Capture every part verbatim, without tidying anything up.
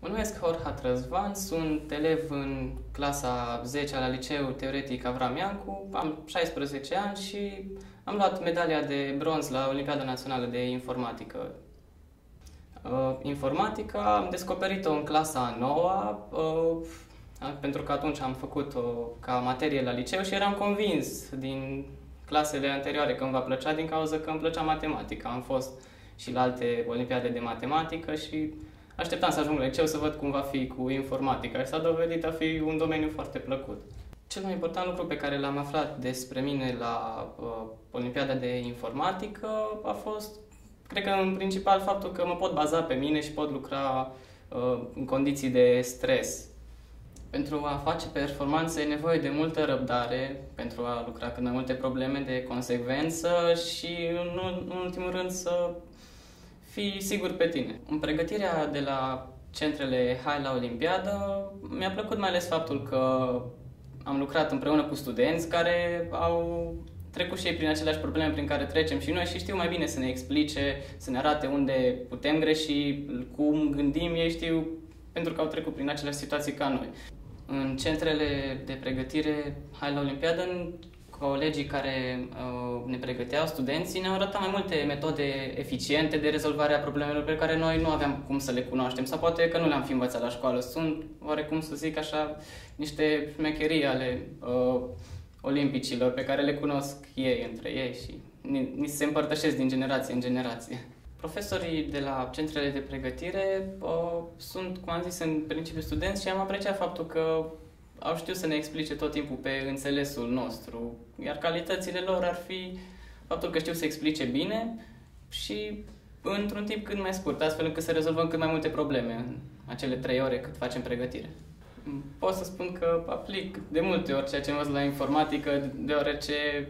Mă numesc Horhat Răzvan, sunt elev în clasa zece la Liceul Teoretic Avram Iancu, am șaisprezece ani și am luat medalia de bronz la Olimpiada Națională de Informatică. Uh, informatica am descoperit-o în clasa a noua, uh, pentru că atunci am făcut-o ca materie la liceu și eram convins din clasele anterioare că îmi va plăcea din cauza că îmi plăcea matematica. Am fost și la alte olimpiade de matematică și așteptam să ajung la liceu să văd cum va fi cu informatica și s-a dovedit a fi un domeniu foarte plăcut. Cel mai important lucru pe care l-am aflat despre mine la uh, Olimpiada de Informatică a fost, cred că în principal, faptul că mă pot baza pe mine și pot lucra uh, în condiții de stres. Pentru a face performanțe e nevoie de multă răbdare, pentru a lucra cât mai multe probleme, de consecvență și, în, în ultimul rând, să fii sigur pe tine. În pregătirea de la centrele Hai la Olimpiadă mi-a plăcut mai ales faptul că am lucrat împreună cu studenți care au trecut și ei prin aceleași probleme prin care trecem și noi și știu mai bine să ne explice, să ne arate unde putem greși, cum gândim, ei știu pentru că au trecut prin aceleași situații ca noi. În centrele de pregătire Hai la Olimpiadă, colegii care uh, ne pregăteau, studenții, ne-au arătat mai multe metode eficiente de rezolvare a problemelor pe care noi nu aveam cum să le cunoaștem sau poate că nu le-am fi învățat la școală. Sunt, oarecum să zic așa, niște șmecherii ale uh, olimpicilor pe care le cunosc ei între ei și ni, ni se împărtășesc din generație în generație. Profesorii de la centrele de pregătire uh, sunt, cum am zis, în principiu studenți și am apreciat faptul că au știut să ne explice tot timpul pe înțelesul nostru, iar calitățile lor ar fi faptul că știu să explice bine și într-un timp cât mai scurt, astfel încât să rezolvăm cât mai multe probleme în acele trei ore cât facem pregătire. Pot să spun că aplic de multe ori ceea ce am văzut la informatică, deoarece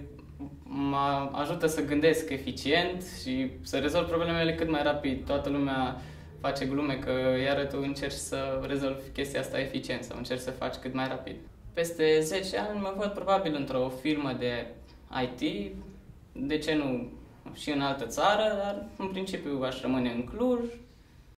mă ajută să gândesc eficient și să rezolv problemele cât mai rapid. Toată lumea face glume că iară tu încerci să rezolvi chestia asta eficient sau încerci să faci cât mai rapid. Peste zece ani mă văd probabil într-o firmă de I T, de ce nu și în altă țară, dar în principiu aș rămâne în Cluj